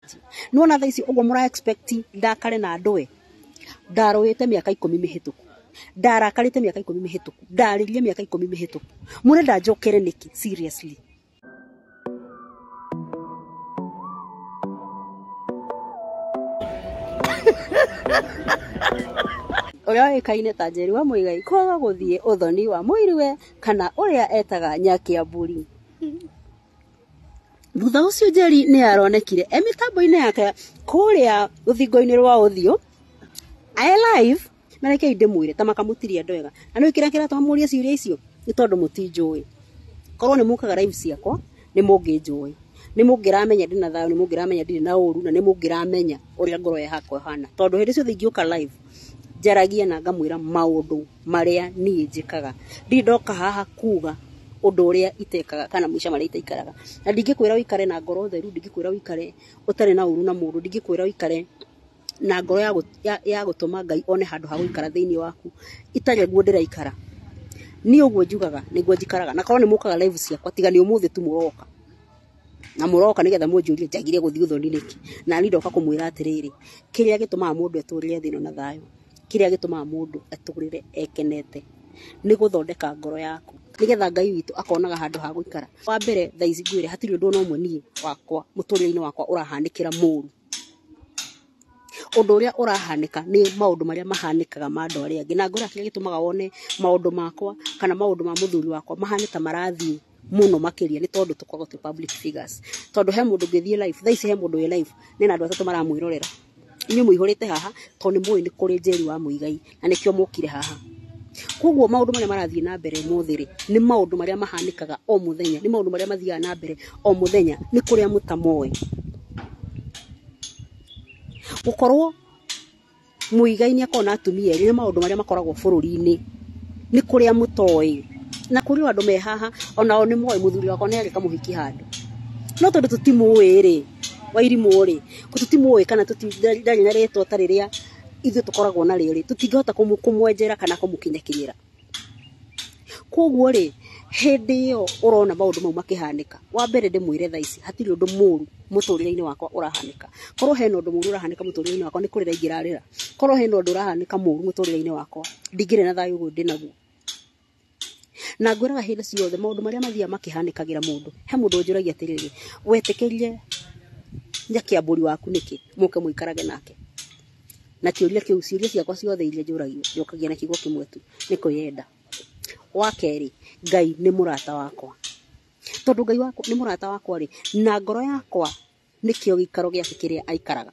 Nuona tha ici uguo mura expect ndakare na ndoe ndaroyete miaka 10 mihituku ndarakarite miaka 10 mihituku ndaririe miaka 10 mihituku murenda njokere niki seriously Oya ikaine ta Njeri wa Muigai kwaga guthie uthoni wa muiriwe kana uria etaga nyaki ya mburi. Thutha ucio Njeri ni aronekire emitambo-ini yake kuria uthingo-ini rwa uthio live nareke ndimwire ta makamutiria ndwega na no ikira twamuria ciuria icio ni tondu mutinjui korwo ni mukaga live ciakwa ni munginjui ni mungiramenya ndina thayo ni mungiramenya ndiri na uru na ni mungiramenya uria ngoro ya hakwa hana tondu hindi cio thingiuka live jaragia na ngamwira maundu maria nie njikaga ndoka haha kuga undu uria itekaga kana muica maria itaikaraga na ndingikwira wikare na ngoro theru ndingikwira wikare utare na uru na mundu ndingikwira wikare na ngoro ya gutuma Ngai one handu ha guikara thiini waku itare guo ndiraikara ni uguo njugaga niguo njikaraga na korwo ni mukaga live ciakwa tiga ni umuthi tu muroka na muroka nigetha munjurie njagire guthii uthoni niki na ni ndoka kumwira atiriri kiria gitumaga mundu eturire thino na thayo kiria gitumaga mundu aturire ekenete ni guthondeka ngoro yaku nigetha Ngai witu akonaga handu ha guikara wa mbere tha ici ngwire hatiri undu no umwe nie wakwa muturire-ini wakwa urahanikira muru undu uria urahanika ni maundu maria mahanikaga mandu aria angi na ngora kiria gitumaga wone maundu makwa kana maundu ma muthuri wakwa mahanita marathii muno makiria ni tondu tukoragwo tu public figures tondu he mundu ngithie live tha ici he mundu we live ni na andu atatu maramwirorera inyu muihurite haha tondu mui ni kuri Njeri wa Muigai na nikio mukire haha koguo maundu maria marathii na mbere muthiri ni maundu maria mahanikaga o muthenya ni maundu maria mathia na mbere o muthenya ni kuria mutamoe gukorwo Muigai ni akona atumia eri ni maundu maria makoragwo bururi-ini ni kuria mutoi na kuri andu me haha onao ni moe muthuri wakwa ni arika muhiki handu no tondu tutimuwi ri wairimu ri tutimuwi kana tutindari na ritwa tariria ithu tukoragwo na riri tutingihota kumwenjera kana kumukinyakinyira koguo ri hindi yo urona maundu mau makihanika wa mbere ndimwire tha ici hatiri undu muru muturire-ini wakwa urahanika korwo hena undu muru urahanika muturire-ini wakwa ni kurira ingirarira korwo hena undu urahanika muru muturire-ini wakwa ndingire na thayo guo ndinaguo na ngwiraga hindi ciothe maundu maria mathia makihanikagira mundu he mundu njuragia atiriri wetikirie nyaki ya mburi waku niki muke muikarage nake na kiuria kiu ciuria ciakwa ciothe iria njuragio njokagia na kiugo kimwe tu niko yenda wa keri Ngai ni murata wakwa tondu Ngai wakwa ni murata wakwa ri na ngoro yakwa nikio gikaro gia kiria aikaraga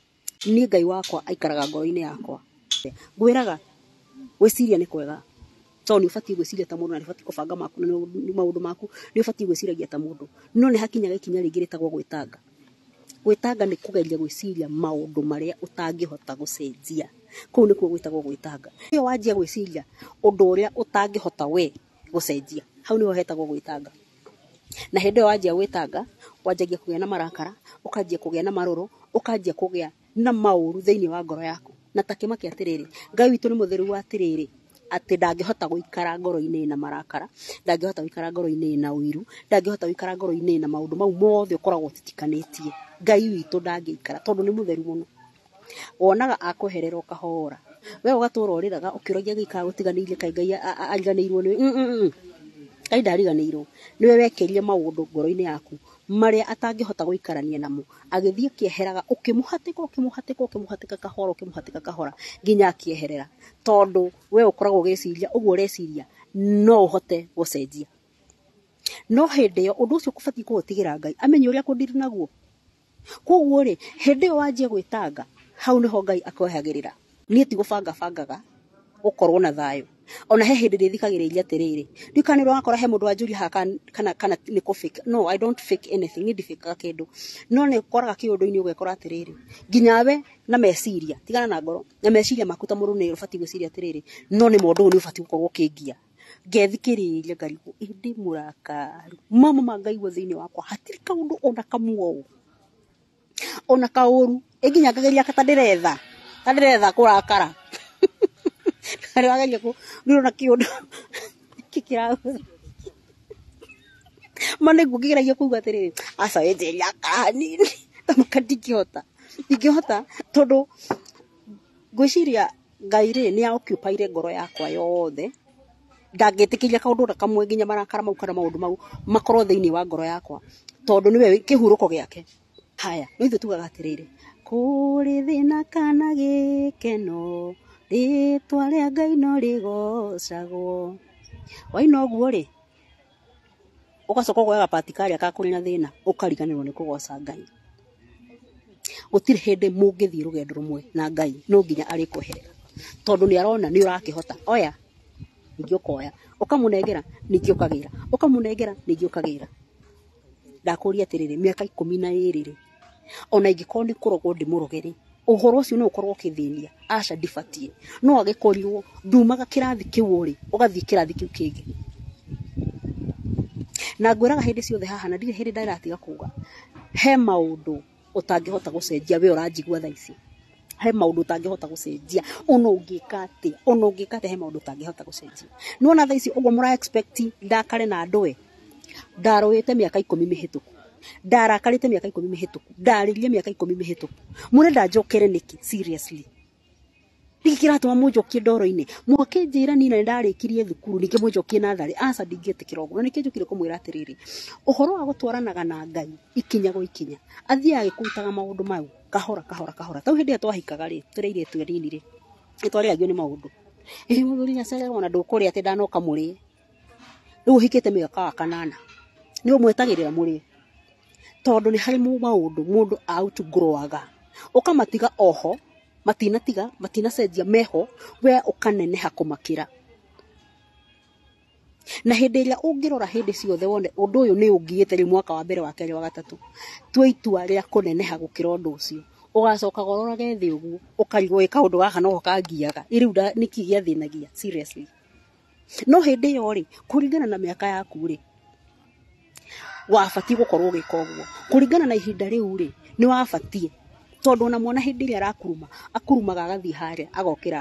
ni Ngai wakwa aikaraga ngoro-ini yakwa ngwiraga gwiciria ni kwega tondu ni ubati gwiciria ta mundu na ni ubati kubanga maundu maku ni ubati gwiciragia ta mundu no ni hakinyaga ikinya ringi ritagwo gwitanga gwitanga ni kugeria gwiciria maundu maria utangihota gucenjia kuu nikuo gwitagwo gwitanga iyo wanjia gwiciria undu uria utangihota we gucenjia hau niho hetagwo gwitanga na hindi iyo wanjia gwitanga wanjagia kugia na marakara ukanjia kugia na maruru ukanjia kugia na mauru thiini wa ngoro yaku na takimaki atiriri Ngai witu ni mutheru wa atiriri ati ndangihota guikara ngoro-ini na marakara ndangihota guikara ngoro-ini na uiru ndangihota guikara ngoro-ini na maundu mau mothe ukoragwo titikanĩtie Ngai witu ndangĩikara tondu ni mutheru muno wonaga akuherera ukahora we ugatura uriraga ukiragia gĩikara gutiganĩirie kai Ngai ariganĩirwo ni Ngai ndariganĩirwo niwe wekerire maundu ngoro-ini yaku maria atangihota guikarania namo agithie kieheraga ukimuhatika kahora nginya akieherera tondu we ukoragwo giciria uguo ureciria no uhote gucenjia no hindi yo undu ucio kubati kuutigira Ngai amenye uria kundiri naguo koguo ri hindi yo wanjia gwitanga hau niho Ngai akwehagirira nie ti gubangaga ukorwo na thayo ona he hindi ndithikagiriria atiriri ndikanirwo akora he mundu wanjuria haka kana ni ko fake no I don't fake anything ni ndifika kindu no ni koraga kiundu-ini ugekora atiriri nginya we na meciria tigana na ngoro na meciria makuta muru ni ubati gwiciria atiriri no ni mundu ni ubati gukorwo kingia ngethikiriria ngarigu indi murakaru mama mangaigwo thiini wakwa hatiri kaundu ona kamuo ona kauru inginya ngageria tandiretha kurakara ari wageria ku ndirona kiundu kikira mane ngugiragia kuga atiriri aca enjeria kanini tamaka ndingĩhota tondu ngwiciria Ngai ri ni occupy ngoro yakwa yothe ndangĩtĩkĩria kaũndũ kamwe nginya marakara mau kana maũndũ mau makorwo thĩinĩ wa ngoro yakwa tondu niwe kĩhurũko gĩake. Haya no ithuĩ tugaga atĩrĩrĩ, kũrĩ thĩna kana gĩkeno rĩtwa rĩa Ngai no rĩgocagwo. Waina ũguo rĩ ũgacoka ũkoya gapati karĩa ka kũrĩ na thĩna ũkariganĩrwo nĩ kũgoca Ngai. Gũtirĩ hĩndĩ mũngĩthiĩ rũgendo rũmwe na Ngai no nginya arĩkweherera tondu nĩ arona nĩ ũrakĩhota. Oya ningĩ ũkoya ũkamũnengera ningĩ ũkagĩra, ũkamũnengera ningĩ ũkagĩra. Ndakũria atĩrĩrĩ, mĩaka 12 rĩ ona ingĩkorwo nĩ kũrogwo ndĩmũroge rĩ ũhoro ũcio no ũkorwo ũkĩthĩnia. Aca ndibatiĩ, no agĩkorirwo ndumaga kĩrathi kĩu rĩ ũgathiĩ kĩrathi kĩu kĩngĩ. Na ngwĩraga hĩndĩ ciothe haha na ndirĩ hĩndĩ ndaratiga kuga, he maũndũ ũtangĩhota gũcenjia we ũranjigua thaa ici. He maũndũ ũtangĩhota gũcenjia ona ũngĩka atĩa, he maũndũ ũtangĩhota gũcenjia. Nĩwona thaa ici ũguo mũra expect ndakare na andũ ndarũĩte mĩaka 10 mĩhĩtũku, ndarakarĩte mĩaka 10 mĩhĩtũku, ndarĩrie mĩaka 10 mĩhĩtũku. Mũrenda njokere nĩkĩ? Seriously nĩkĩ kĩratũma mũnjokie ndoro-inĩ? Mwakĩnjĩra nina ndarĩkirie thukuru ningĩ mũnjokie natharĩ. Aca ndingĩtĩkĩra ũguo. Na nĩkĩ njũkire kũmwĩra atĩrĩrĩ, ũhoro wa gũtwaranaga na Ngai ikinya gwa ikinya athiaga agĩkũrutaga maũndũ mau kahora kahora. Tau hĩndĩ ĩrĩa twahikaga rĩ tũrĩ airĩtu anini rĩ nĩtwarĩagio nĩ maũndũ. Mũthuri nĩacererwo na ndũkũrĩa atĩ ndanoka mũrĩe. Rĩu ũhikĩte mĩaka wa 8 nĩ ũmwetagĩrĩra mũrĩe tondu nĩ harĩ maũndũ mũndũ outgrowaga ũkamatiga oho matinacenjia meho we ũkaneneha kũmakĩra. Na hĩndĩ ĩrĩa ũngĩrora hĩndĩ ciothe wone ũndũ ũyũ nĩ ũngĩĩte rĩu mwaka wa mbere wa kerĩ wa gatatũ twe itua rĩa kũneneha gũkĩra ũndũ ũcio ũgacoka gororage thĩ ũguo ũkarigwo ĩka ũndũ gaka no kangiaga rĩu nĩkĩ gĩathĩnagia. Seriously no hĩndĩ ĩyo rĩ kũringana na mĩaka yaku rĩ wabatiĩ gũkorwo ũgĩka ũguo kũringana na ihinda rĩu rĩ nĩ wabatiĩ tondu ona mwana hĩndĩ ĩrĩa akurumaga agathiĩ harĩa agokĩra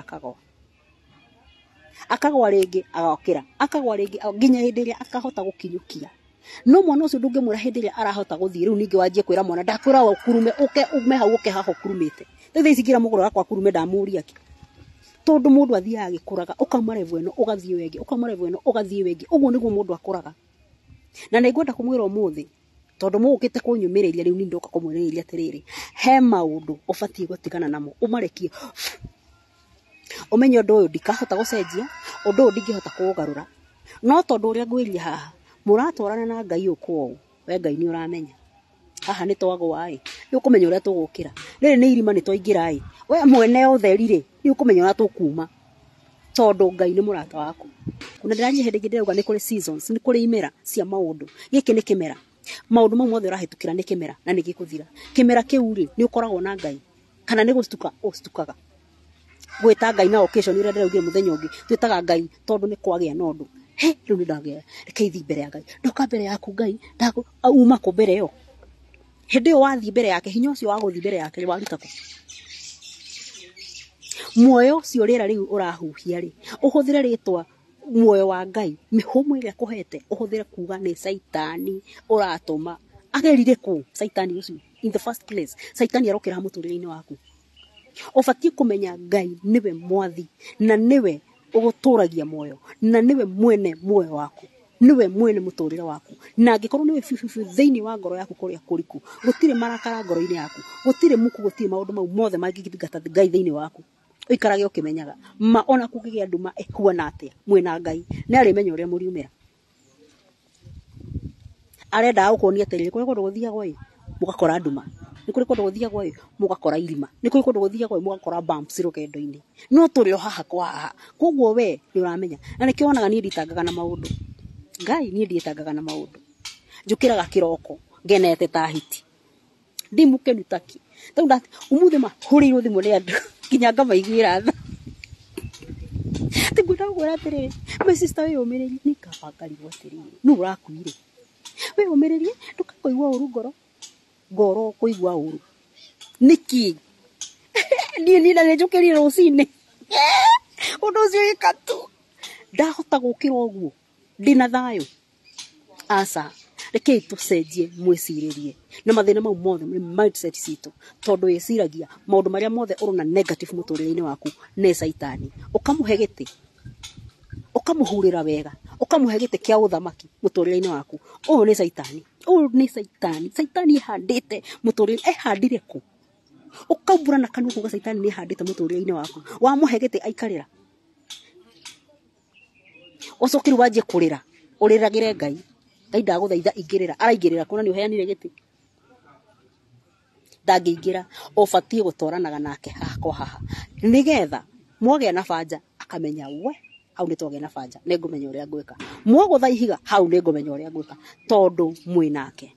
akagwa rĩngĩ agokĩra akagwa rĩngĩ nginya hĩndĩ ĩrĩa akahota gũkinyũkia. No mwana ũcio ndũngĩmwĩra hĩndĩ ĩrĩa arahota gũthiĩ rĩu ningĩ wanjie kwĩra mwana ndakwĩra ũkurume ume hau ũke haha ũkurumĩte. Thaa ici ngira mũgũro wakwa kurume ndamũria kĩ tondu mũndũ athiaga agĩkũraga ũkauma level ĩno ũgathiĩ wengĩ ũkauma level ĩno ũgathiĩ wengĩ. Ũguo nĩguo mũndũ akũraga. Na nĩngwenda kũmwĩra ũmũthĩ tondu mũgũkĩte kũnyũmĩrĩria rĩu nĩ ndoka kũmwĩrĩria atĩrĩrĩ, he maũndũ ũbatiĩ gũtigana namo ũmarekie ũmenye ũndũ ũyũ ndikahota gũcenjia, ũndũ ũyũ ndingĩhota kũũgarũra. No tondu ũrĩa ngwĩria haha mũratwarana na Ngai ũkwo we Ngai nĩ ũramenya haha nĩ twagwa nĩ ũkũmenya ũrĩa tũgũkĩra. Rĩrĩ nĩ irima nĩ twaingĩra we mwene ũtheri rĩ nĩ ũkũmenya ũrĩa tũkuma tondu Ngai nĩ mũrata waku. Kuna ndĩranyia hĩndĩ ĩngĩ ndĩrauga nĩ kũrĩ seasons, nĩ kũrĩ imera cia maũndũ. Gĩkĩ nĩ kĩmera, maũndũ mau mothe ũrahĩtũkĩra nĩ kĩmera na nĩ gĩkũthira. Kĩmera kĩu rĩ nĩ ũkoragwo na Ngai kana nĩ gũcituka ũcitukaga. Gwĩta Ngai na occasion ĩrĩa ndĩraugire mũthenya ũngĩ twĩtaga Ngai tondu nĩ kwagĩa na ũndũ. Rĩu nĩ ndagĩa rekeithi mbere ya Ngai ndoka mbere yaku Ngai uma kũ mbere yo. Hĩndĩ ĩyo wathiĩ mbere yake hinya ũcio wa gũthiĩ mbere yake waruta kũ? Muoyo ũcio rĩera rĩu ũrahuhia rĩ ũhũthĩre rĩtwa muoyo wa Ngai mĩhũmũ ĩrĩa kũhete ũhũthĩre kuga nĩ Saitani ũratũma. Agerire kũ Saitani ũcio in the first place? Saitani arokĩra mũtũrĩre-inĩ waku. Ũbatiĩ kũmenya Ngai nĩwe mwathi na nĩwe ũgũtũragia muoyo na nĩwe mwene muoyo waku, nĩwe mwene mũtũrĩre waku. Na angĩkorwo nĩwe biũ thĩinĩ wa ngoro yaku kũrĩa kũriku gũtirĩ marakara ngoro-inĩ yaku, gũtirĩ muku, gũtirĩ maũndũ mau mothe mangĩthingata Ngai thĩinĩ waku, ũikarage ũkĩmenyaga ma ona kũgĩa nduma ekuona atĩa mwena Ngai nĩ arĩmenya ũrĩa mũriumĩra. Arenda gũkuonia atĩrĩrĩ kũrĩ kũndũ gũthiagwo mũgakora nduma, nĩ kũrĩ kũndũ gũthiagwo mũgakora irima, nĩ kũrĩ kũndũ gũthiagwo mũgakora bumps rũgendo-inĩ. No tũrĩ o haha kwa haha koguo we nĩ ũramenya. Na nĩkĩo wonaga niĩ nditangaga na maũndũ. Ngai niĩ nditangaga na maũndũ. Njũkĩraga kĩroko ngenete ta hiti ndimũkenu taki tau ndati umuthi mahũrĩirwo thimũ nĩ andũ nginya ngamaiguĩra tha. Ngwĩra ũguo atĩrĩrĩ my sister we ũmĩrĩrie nĩ kaba ngarigwo atĩrĩrĩ nũ ũrakuire we ũmĩrĩrie ndũkaigua ũru ngoro kũigua ũru nĩkĩ niĩ na njũkĩrire rũcinĩ ũndũ ũcio wĩkatu ndahota gũkĩra ũguo ndĩna thayũ. Aca rekei tũcenjie mwĩcirĩrie na mathina mau mothe ni mindset cito tondu iciragia maundu maria mothe urona negative muturire-ini waku ne saitani ukamuhe giti ukamuhurira wega ukamuhe giti kia uthamaki muturire-ini waku uyu ni saitani saitani ehandite muturire ehandire ku ukaumbura na kanua kuga saitani ni ehandite muturire-ini waku wamuhe giti aikarira ucokiru wanjie kurira uriragire Ngai ndaguthaitha ingirira araingirira kuna ni uheanire giti ndangĩingĩra ubatie gutwaranaga nake haha kwa haha nigetha mwagĩa na banja akamenya we hau nĩ twagĩa na banja nĩ ngũmenya ũrĩa ngwĩka mwagũtha ihiga hau nĩ ngũmenya ũrĩa ngwĩka tondu mwĩ nake